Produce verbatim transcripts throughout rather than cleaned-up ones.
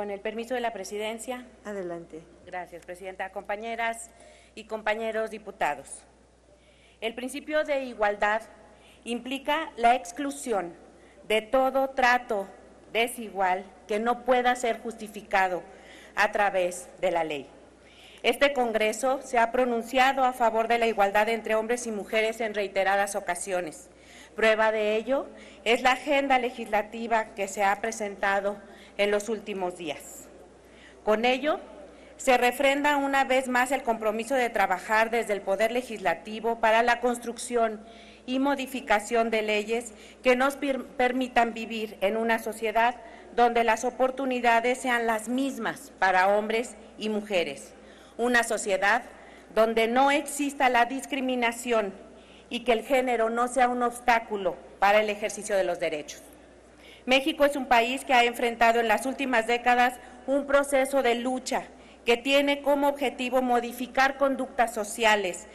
Con el permiso de la presidencia. Adelante. Gracias, presidenta. Compañeras y compañeros diputados. El principio de igualdad implica la exclusión de todo trato desigual que no pueda ser justificado a través de la ley. Este Congreso se ha pronunciado a favor de la igualdad entre hombres y mujeres en reiteradas ocasiones. Prueba de ello es la agenda legislativa que se ha presentado en los últimos días. Con ello, se refrenda una vez más el compromiso de trabajar desde el Poder Legislativo para la construcción y modificación de leyes que nos permitan vivir en una sociedad donde las oportunidades sean las mismas para hombres y mujeres. Una sociedad donde no exista la discriminación y que el género no sea un obstáculo para el ejercicio de los derechos. México es un país que ha enfrentado en las últimas décadas un proceso de lucha que tiene como objetivo modificar conductas sociales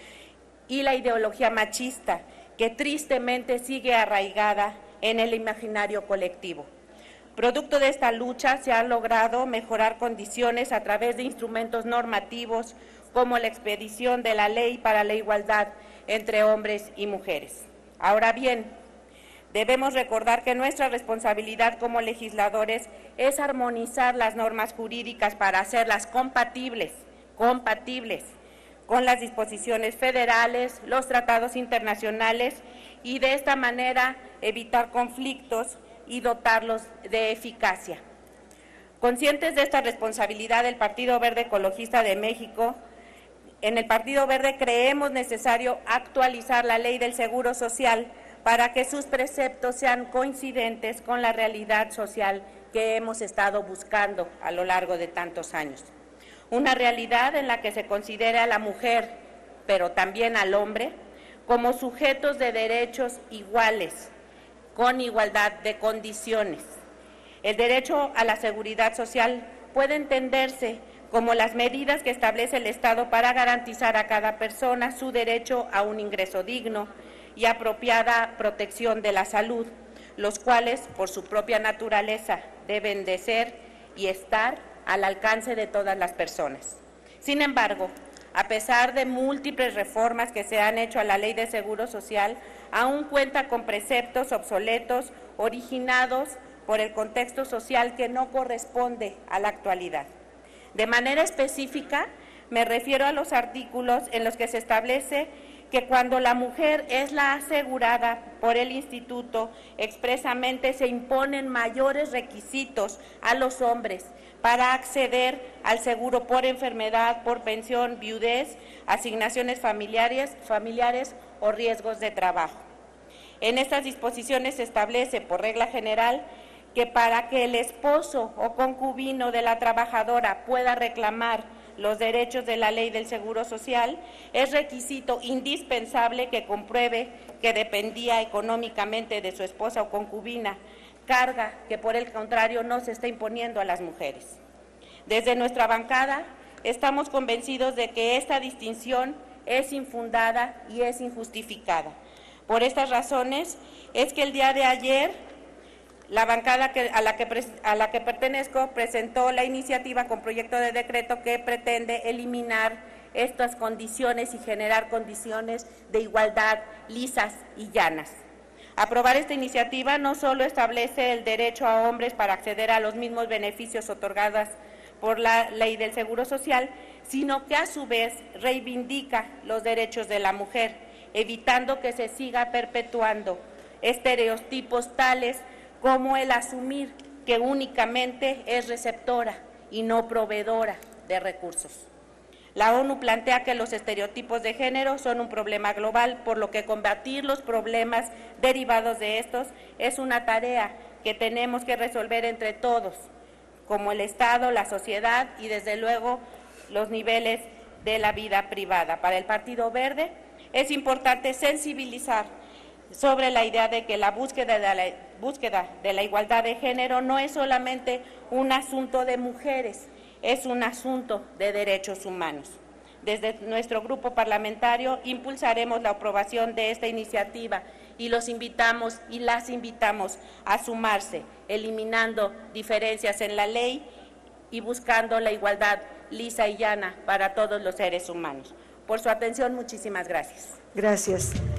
y la ideología machista que tristemente sigue arraigada en el imaginario colectivo. Producto de esta lucha se han logrado mejorar condiciones a través de instrumentos normativos como la expedición de la Ley para la Igualdad entre hombres y mujeres. Ahora bien, debemos recordar que nuestra responsabilidad como legisladores es armonizar las normas jurídicas para hacerlas compatibles, compatibles con las disposiciones federales, los tratados internacionales y de esta manera evitar conflictos y dotarlos de eficacia. Conscientes de esta responsabilidad, el Partido Verde Ecologista de México, en el Partido Verde creemos necesario actualizar la Ley del Seguro Social para que sus preceptos sean coincidentes con la realidad social que hemos estado buscando a lo largo de tantos años. Una realidad en la que se considera a la mujer, pero también al hombre, como sujetos de derechos iguales, con igualdad de condiciones. El derecho a la seguridad social puede entenderse como las medidas que establece el Estado para garantizar a cada persona su derecho a un ingreso digno y apropiada protección de la salud, los cuales, por su propia naturaleza, deben de ser y estar al alcance de todas las personas. Sin embargo, a pesar de múltiples reformas que se han hecho a la Ley de Seguro Social, aún cuenta con preceptos obsoletos originados por el contexto social que no corresponde a la actualidad. De manera específica, me refiero a los artículos en los que se establece que cuando la mujer es la asegurada por el instituto, expresamente se imponen mayores requisitos a los hombres para acceder al seguro por enfermedad, por pensión, viudez, asignaciones familiares, familiares o riesgos de trabajo. En estas disposiciones se establece, por regla general, que para que el esposo o concubino de la trabajadora pueda reclamar los derechos de la Ley del Seguro Social, es requisito indispensable que compruebe que dependía económicamente de su esposa o concubina, carga que por el contrario no se está imponiendo a las mujeres. Desde nuestra bancada estamos convencidos de que esta distinción es infundada y es injustificada. Por estas razones es que el día de ayer la bancada que, a, la que, a la que pertenezco presentó la iniciativa con proyecto de decreto que pretende eliminar estas condiciones y generar condiciones de igualdad lisas y llanas. Aprobar esta iniciativa no solo establece el derecho a hombres para acceder a los mismos beneficios otorgados por la Ley del Seguro Social, sino que a su vez reivindica los derechos de la mujer, evitando que se siga perpetuando estereotipos tales como el asumir que únicamente es receptora y no proveedora de recursos. La ONU plantea que los estereotipos de género son un problema global, por lo que combatir los problemas derivados de estos es una tarea que tenemos que resolver entre todos, como el Estado, la sociedad y desde luego los niveles de la vida privada. Para el Partido Verde es importante sensibilizar sobre la idea de que la búsqueda de la, búsqueda de la igualdad de género no es solamente un asunto de mujeres, es un asunto de derechos humanos. Desde nuestro grupo parlamentario impulsaremos la aprobación de esta iniciativa y los invitamos y las invitamos a sumarse, eliminando diferencias en la ley y buscando la igualdad lisa y llana para todos los seres humanos. Por su atención, muchísimas gracias. Gracias.